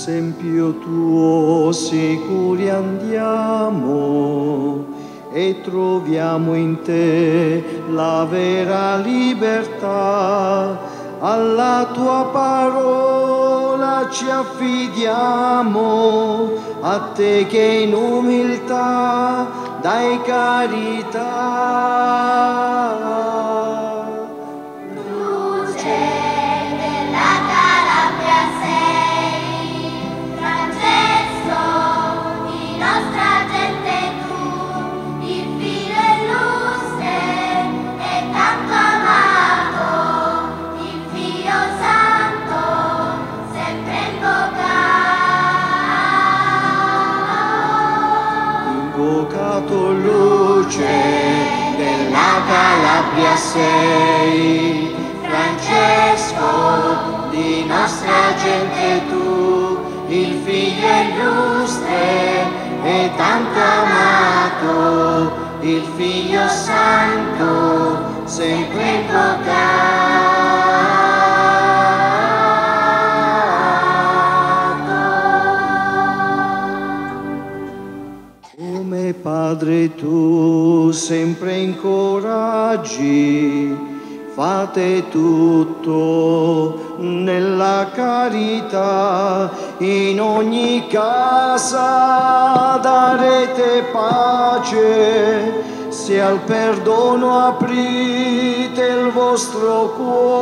Esempio tuo sicuri andiamo e troviamo in te la vera libertà. Alla tua parola ci affidiamo, a te che in umiltà dai carità. Luce della Calabria sei, Francesco, di nostra gente tu, il figlio illustre e tanto amato, il figlio santo, sempre invocato. Padre, tu sempre incoraggi, fate tutto nella carità, in ogni casa darete pace, se al perdono aprite il vostro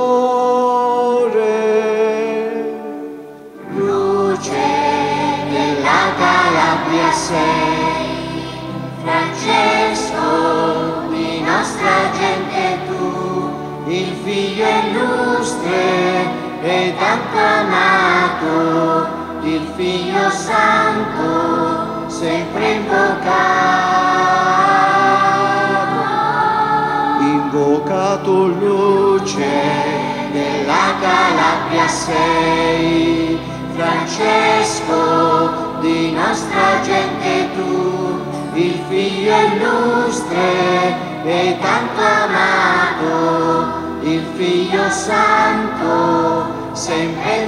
cuore. Luce della Calabria sei, Francesco, di nostra gente tu, il figlio illustre e tanto amato, il figlio santo, sempre invocato. Invocato luce della Calabria sei, Francesco, di nostra gente tu, il figlio illustre e tanto amato, il figlio santo, sempre